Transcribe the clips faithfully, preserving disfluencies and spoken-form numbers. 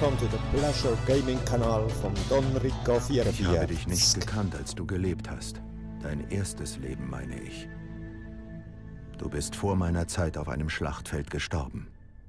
Welcome to the Pleasure Gaming Kanal von Don Rico vierundvierzig. Ich habe dich nicht gekannt, als du gelebt hast. Dein erstes Leben, meine ich. Du bist vor meiner Zeit auf einem Schlachtfeld gestorben.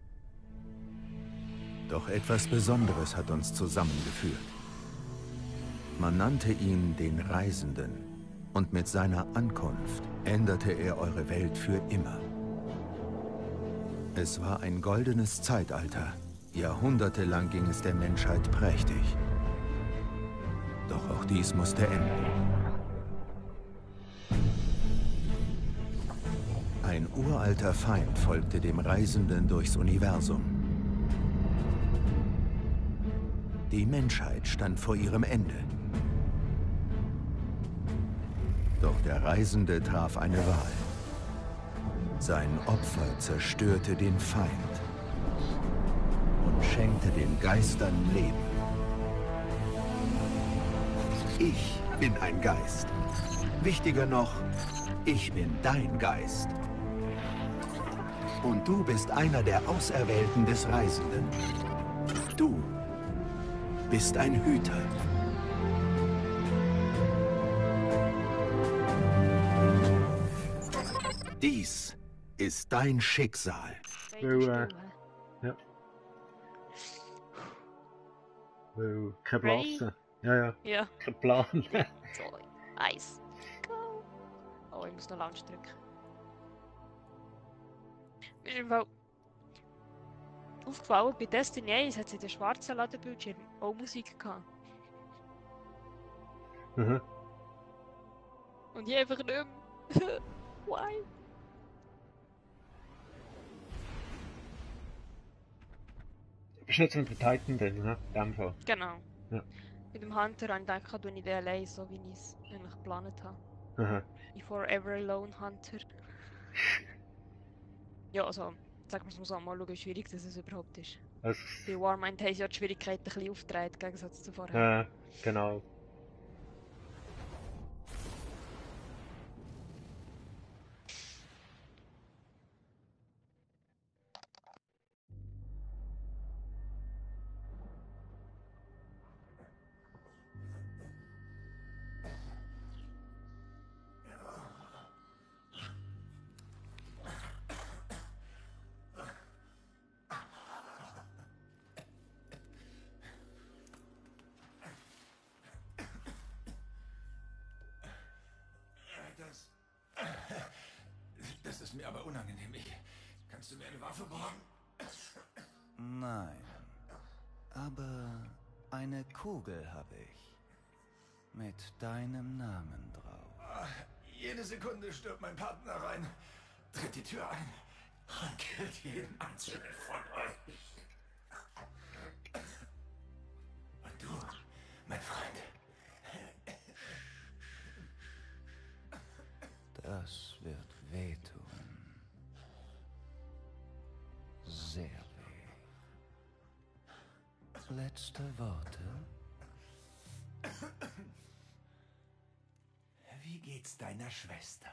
Doch etwas Besonderes hat uns zusammengeführt. Man nannte ihn den Reisenden. Und mit seiner Ankunft änderte er eure Welt für immer. Es war ein goldenes Zeitalter. Jahrhundertelang ging es der Menschheit prächtig. Doch auch dies musste enden. Ein uralter Feind folgte dem Reisenden durchs Universum. Die Menschheit stand vor ihrem Ende. Doch der Reisende traf eine Wahl. Sein Opfer zerstörte den Feind und schenkte den Geistern Leben. Ich bin ein Geist. Wichtiger noch, ich bin dein Geist. Und du bist einer der Auserwählten des Reisenden. Du bist ein Hüter. Dies ist dein Schicksal. Weil, äh, ja. Weil, kein Blasen. Ja, ja. Ja. Kein Plan. So, Eis. Go. Oh, ich muss noch Launch drücken. Mir ist im Fall aufgefallen, bei Destiny eins hat es in den schwarzen Ladebildschirm auch Musik gehabt. Mhm. Und hier einfach nicht mehr. Why? Du bist jetzt mit dem Titan drin, ne? In dem Fall. Genau. Ja. Mit dem Hunter habe ich gedacht, ich den allein, so wie ich es eigentlich geplant habe. Aha. Wie Forever Alone Hunter. Ja, also, sagen wir es mal so, mal schauen, wie schwierig das es überhaupt ist. Also, Bei Warmind haben sie ja die Schwierigkeit ein bisschen aufgedreht, im Gegensatz zu vorher. ja, genau. Das... Das ist mir aber unangenehm. Ich... Kannst du mir eine Waffe borgen? Nein. Aber eine Kugel habe ich. Mit deinem Namen drauf. Jede Sekunde stirbt mein Partner rein. Tritt die Tür ein und killt jeden einzelnen von euch. Und du, mein Freund. Das wird wehtun. Sehr weh. Letzte Worte? Wie geht's deiner Schwester?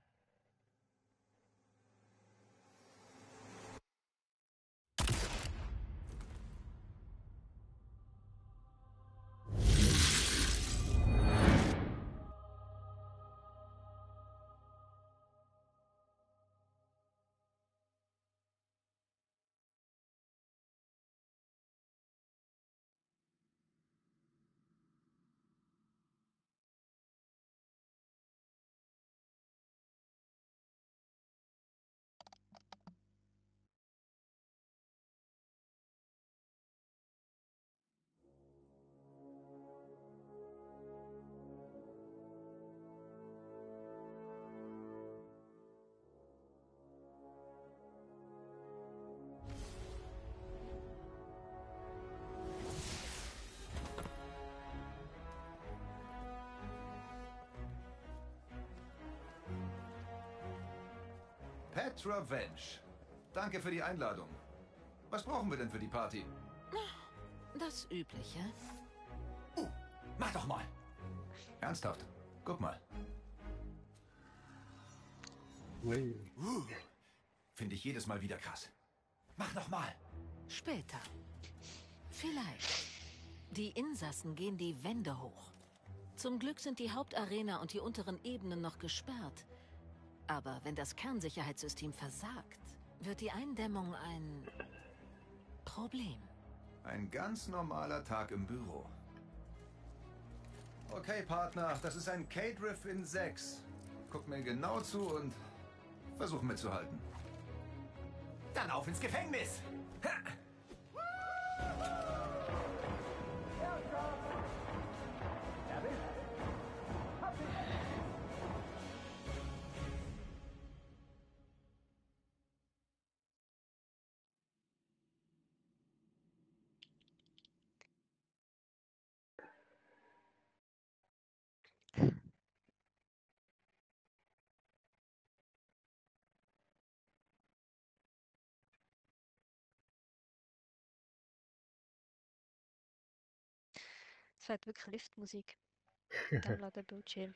Petra Vench. Danke für die Einladung. Was brauchen wir denn für die Party? Das Übliche. Uh, mach doch mal. Ernsthaft? Guck mal. Ui. Uh, Finde ich jedes Mal wieder krass. mach noch mal. Später. Vielleicht. Die Insassen gehen die Wände hoch. Zum Glück sind die Hauptarena und die unteren Ebenen noch gesperrt. Aber wenn das Kernsicherheitssystem versagt, wird die Eindämmung ein Problem. Ein ganz normaler Tag im Büro. Okay, Partner, das ist ein K-Drift in sechs. Guck mir genau zu und versuch mitzuhalten. Dann auf ins Gefängnis! Ha! Es wird wirklich Liftmusik. Dann lädt der Bildschirm.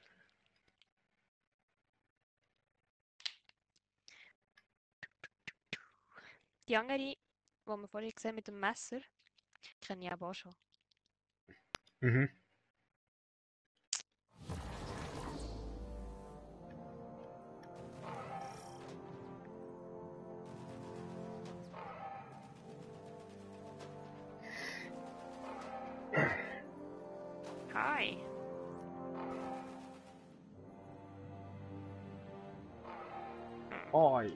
Die andere, die wir vorhin gesehen haben mit dem Messer, kenne ich aber auch schon. Mhm. Hi. Oi.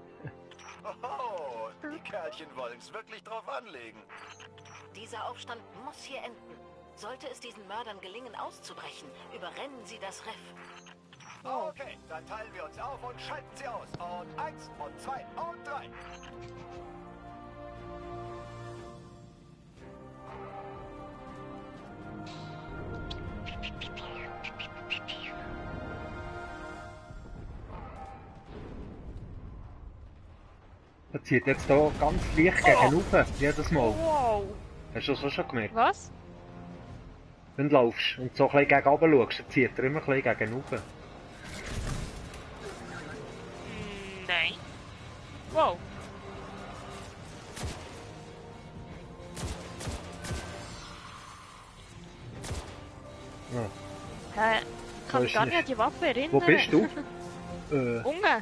Oh, die Kerlchen wollen's wirklich drauf anlegen. Dieser Aufstand muss hier enden. Sollte es diesen Mördern gelingen, auszubrechen, überrennen sie das Riff. Okay, dann teilen wir uns auf und schalten sie aus. Und eins, und zwei, und drei. Er zieht jetzt hier ganz leicht gegen oben, jedes Mal. Wow. Hast du das auch schon gemerkt? Was? Wenn du laufst und so ein bisschen gegen oben schaust, dann zieht er immer ein bisschen gegen oben. Mm, nein. Wow. Ja. Hä? Ich kann Weiß mich gar nicht nicht. an die Waffe erinnern. Wo bist du? äh, Unge.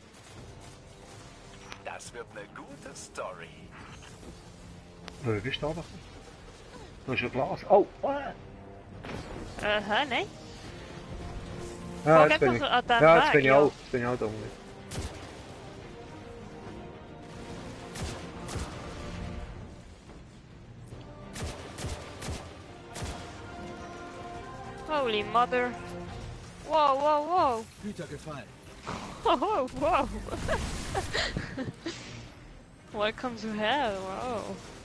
Das wird eine gute Story. wo bist du da? Da ist ein Glas. Oh! Ah, Äh, hä, nein? ja, Folg jetzt bin ich, einfach an den ja, jetzt Weg, bin ich ja. auch. Jetzt bin ich auch da unten. Holy mother. Wow, wow, wow. Güter gefallen. Oh, wow. Welcome to hell, wow.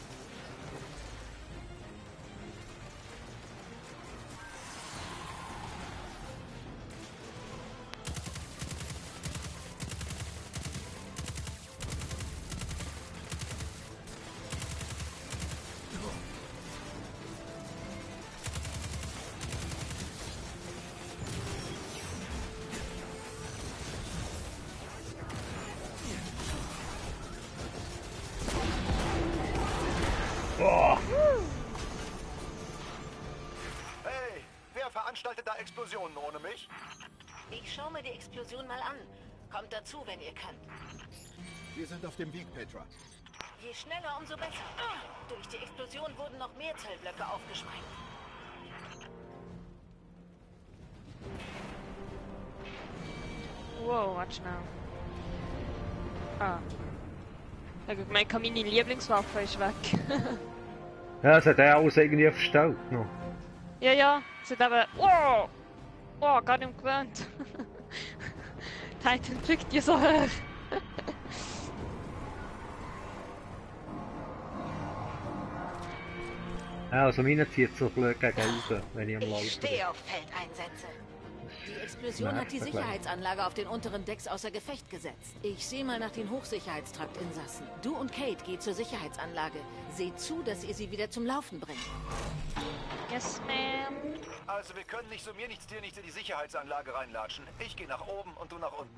Oh. Hey, wer veranstaltet da Explosionen ohne mich? Ich schaue mir die Explosion mal an. Kommt dazu, wenn ihr könnt. Wir sind auf dem Weg, Petra. Je schneller, umso besser. Durch die Explosion wurden noch mehr Zellblöcke aufgesprengt. Wow, warte schnell. Ah. Ja, gut, meine meine Lieblingswaffe ist weg. Ja, das hat er alles irgendwie verstellt noch. Ja, ja, es hat eben... Wow! Wow, gar nicht mehr gewöhnt. Titan fliegt ja so hoch. Ja, also meine zieht so blöd gegen oben, wenn ich am Laufen Ich bin. stehe auf Feldeinsätze. Die Explosion hat die Nervt, Sicherheitsanlage auf den unteren Decks außer Gefecht gesetzt. Ich sehe mal nach den Hochsicherheitstraktinsassen. Du und Kate geht zur Sicherheitsanlage. Seht zu, dass ihr sie wieder zum Laufen bringt. Yes, ma'am. Also wir können nicht so mir nichts dir nichts in die Sicherheitsanlage reinlatschen. Ich gehe nach oben und du nach unten.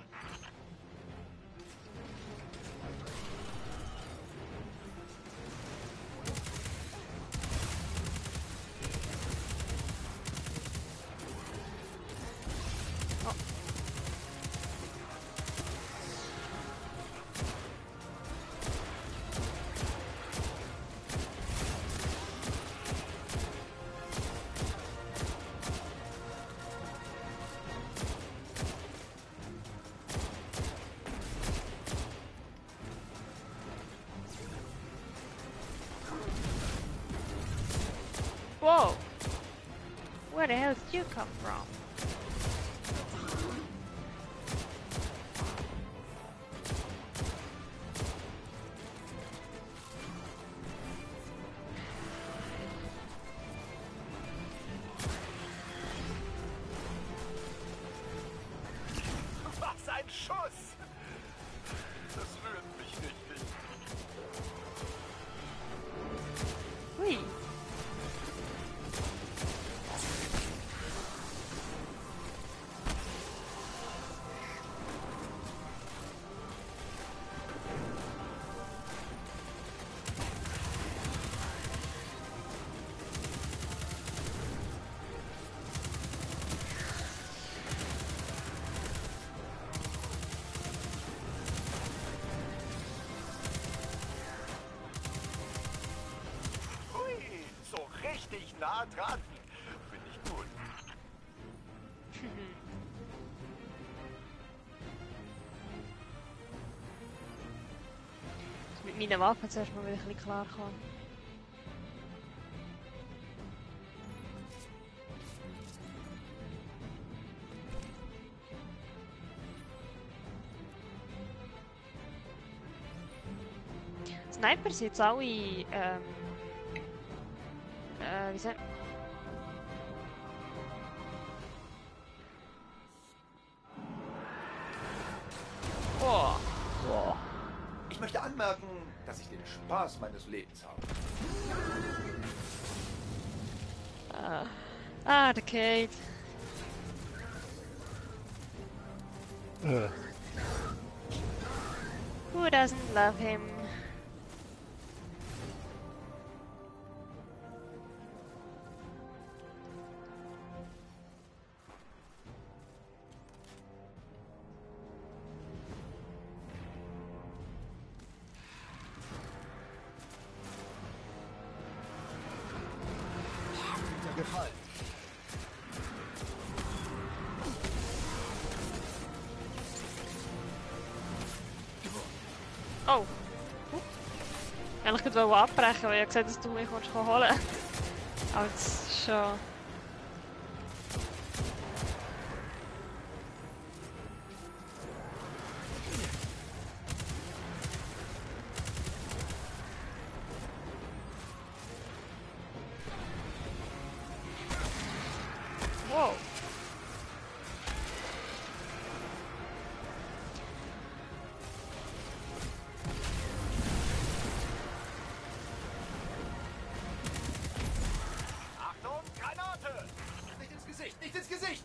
Where the hell did you come from? Was ein Schuss! Das rührt mich richtig. Hui. Richtig nah dran. Finde ich gut. Mit meinen Waffen zuerst mal wieder ein bisschen klarkommen. Sniper sind jetzt alle, ähm, äh, wie sagt man? Boah. Boah. Ich möchte anmerken, dass ich den Spaß meines Lebens habe. Ah, ah der Kate. Äh. Who doesn't love him? Gefallen. Oh. Eigentlich könnte ich abbrechen, weil ich gesagt, dass du mich holen kannst. Aber jetzt ist schon... Wow. Achtung, Granate! Nicht ins Gesicht, nicht ins Gesicht!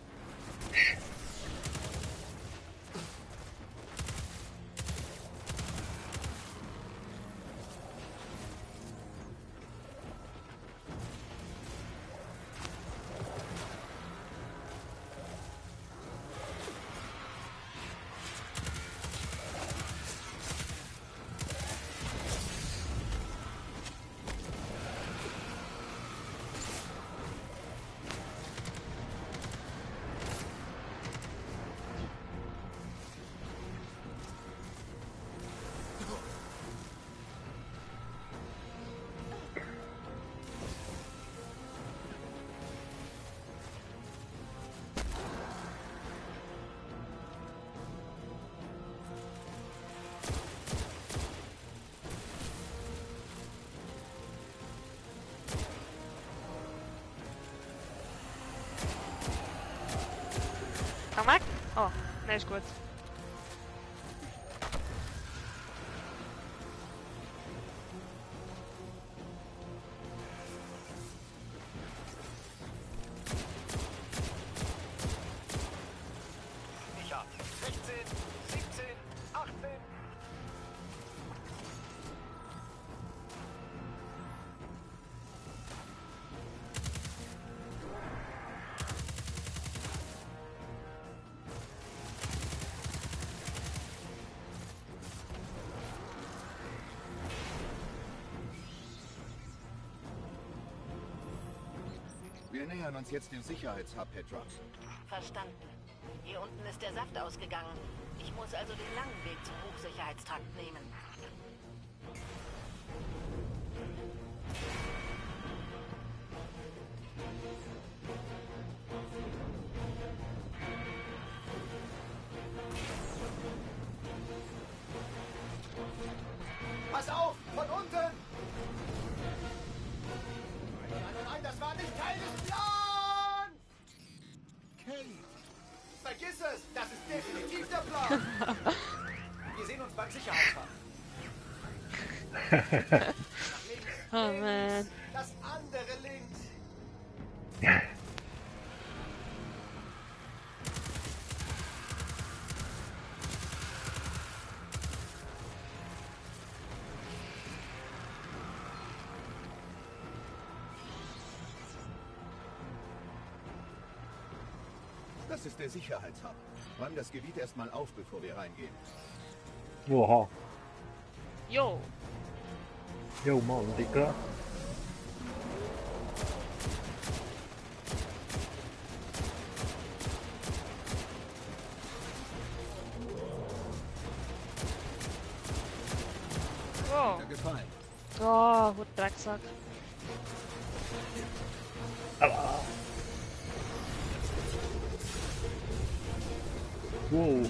Komm weg! Oh, nein, ist gut. Ich hab sechzehn, siebzehn, achtzehn. Wir nähern uns jetzt dem Sicherheitshub, Petra. Verstanden. Hier unten ist der Saft ausgegangen. Ich muss also den langen Weg zum Hochsicherheitstrakt nehmen. es! Das ist definitiv der Plan! Wir sehen uns beim Sicherheitsfach. Oh man. Das andere links! Das ist der Sicherheitshub. Räum das Gebiet erstmal auf, bevor wir reingehen. Oha. Jo. Jo Mann, Digga. Wow. Hat dir gefallen? Oh, gut Drecksack. Aua. Wow.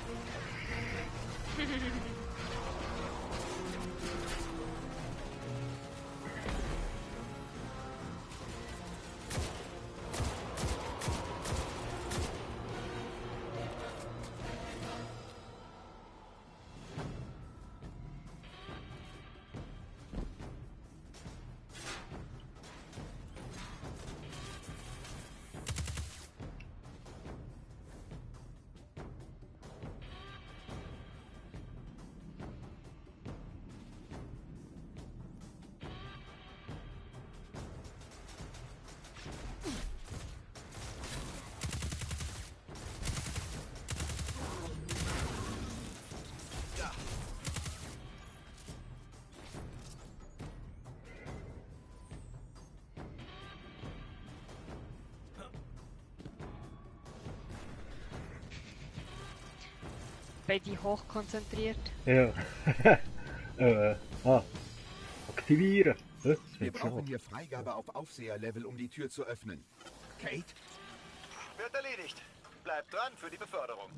Beide hochkonzentriert. Ja. äh, ah. Aktivieren. Hä? Das Wir wird brauchen schon. hier Freigabe auf Aufseherlevel, um die Tür zu öffnen. Kate? Wird erledigt. Bleibt dran für die Beförderung.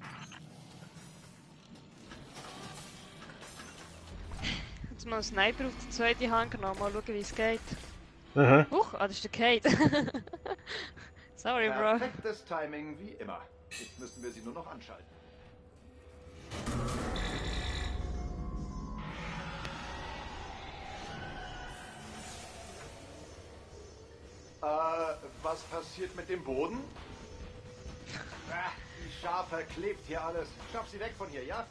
Jetzt mal einen Sniper auf die zweite Hand genommen, mal schauen wie es geht. Aha. Huch, ah, das ist der Kate. Sorry, Bro. Perfektes Timing wie immer. Jetzt müssen wir sie nur noch anschalten. Äh, was passiert mit dem Boden? Ah, die Schafe klebt hier alles. Schaff sie weg von hier, ja?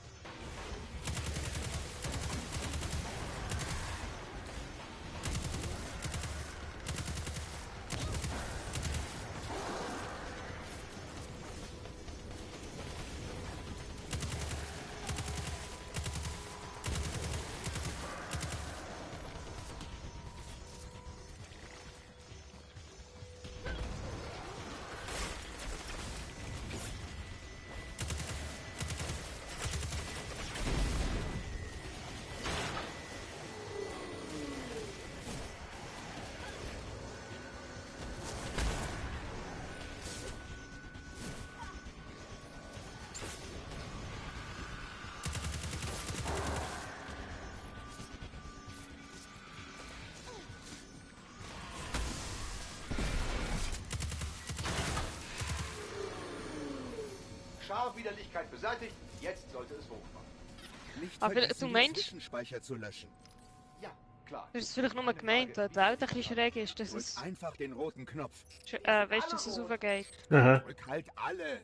Scharfwiderlichkeit beseitigt. Jetzt sollte es hochfahren. Nicht Aber vergessen, du den meinst- Zwischenspeicher zu löschen. Ja, klar. Das ist vielleicht nur gemeint, weil die Welt ein bisschen schräg ist, dass Drück es, einfach den roten Knopf. äh, weißt, dass es aufgeht. Aha. Drück halt alle.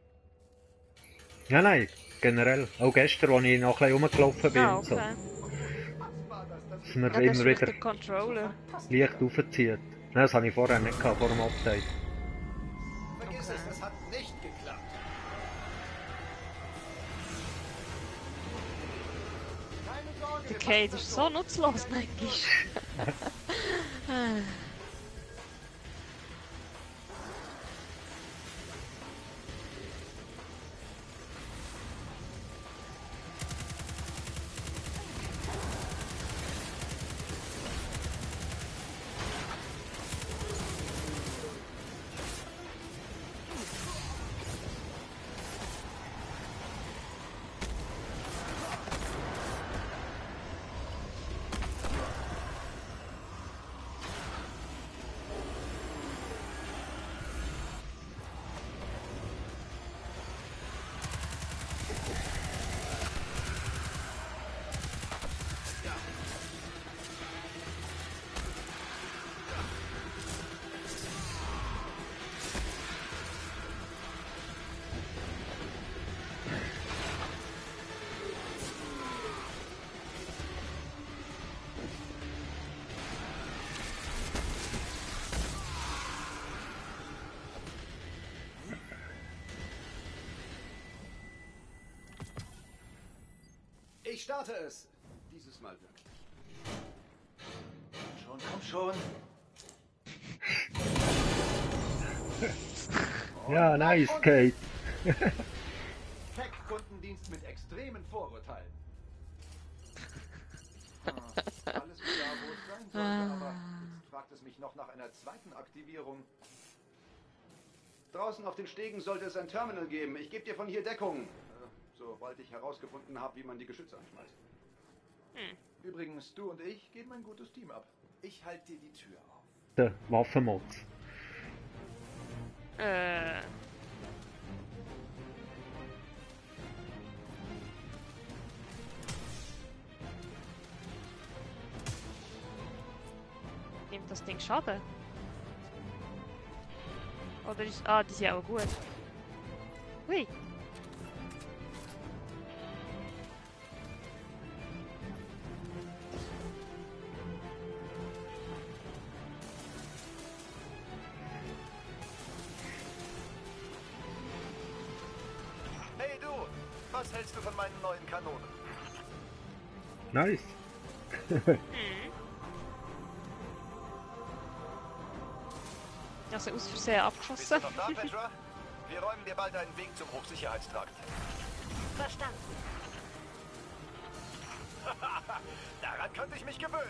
Ja, nein, generell. Auch gestern, als ich noch ein bisschen rumgelaufen bin. Ah, und so, okay. dass man Ja, das ist immer vielleicht wieder der Controller. leicht aufzieht. Nein, das habe ich vorher nicht gehabt, vor dem Update. Vergiss es, das hat nicht geklappt. Keine Sorge, Der wir Kate packen ist das so nutzlos, manchmal. starte es. Dieses Mal wirklich. Schon, komm schon. Ja, nice, Kate. Tech-Kundendienst mit extremen Vorurteilen. Ah, alles klar, wo es sein sollte, aber jetzt fragt es mich noch nach einer zweiten Aktivierung. Draußen auf den Stegen sollte es ein Terminal geben. Ich gebe dir von hier Deckung. Äh, sobald ich herausgefunden habe, wie man die Geschütze anschmeißt. Hm. Übrigens, du und ich geben ein gutes Team ab. Ich halte dir die Tür auf. Der Waffenmods. Äh. Nimmt das Ding Schaden? Oder ist... Ah, die sind auch gut. Hui. Hey du, was hältst du von meinen neuen Kanonen? Nice. Hm. Also aus Versehen abgeschossen. Bist du noch da, Petra? Wir räumen dir bald einen Weg zum Hochsicherheitstrakt. Verstanden. Daran könnte ich mich gewöhnen.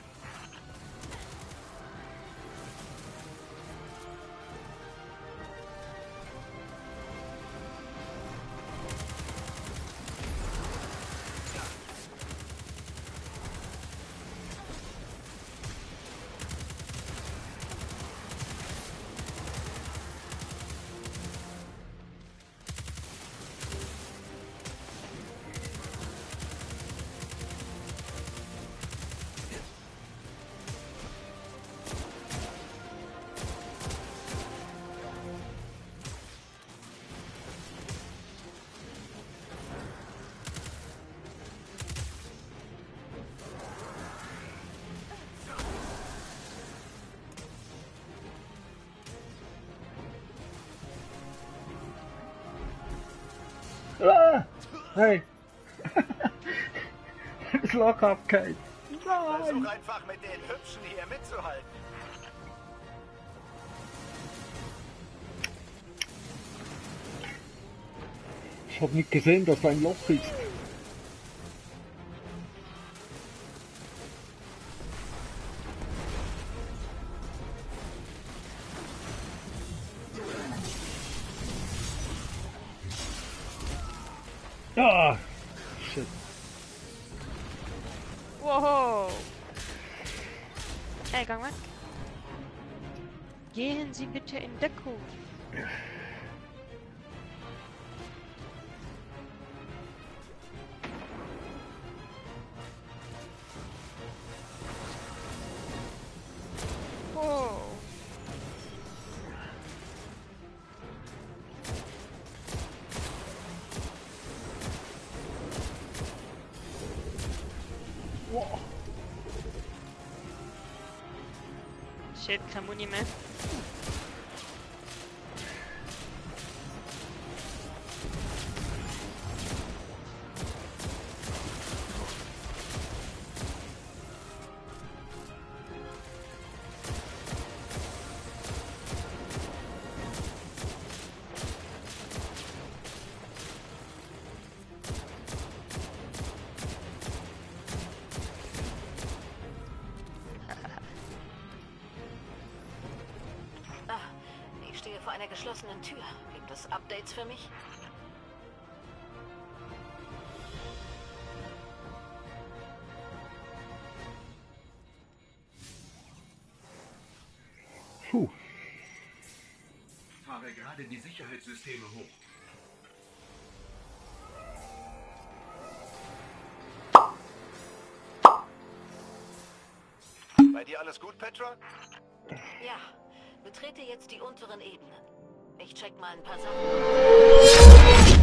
Ah! Hey! Lock up, Kate! Nein! Versuch einfach mit den Hübschen hier mitzuhalten. Ich hab nicht gesehen, dass da ein Loch ist. Ah! Shit. Wow. Ey, gang weg. Gehen Sie bitte in Deckung. Wow. Wow. Shit, kein Muni mehr. Ich stehe vor einer geschlossenen Tür. Gibt es Updates für mich? Puh. Fahre gerade die Sicherheitssysteme hoch. Bei dir alles gut, Petra? Ja. Betrete jetzt die unteren Ebenen. Ich check mal ein paar Sachen.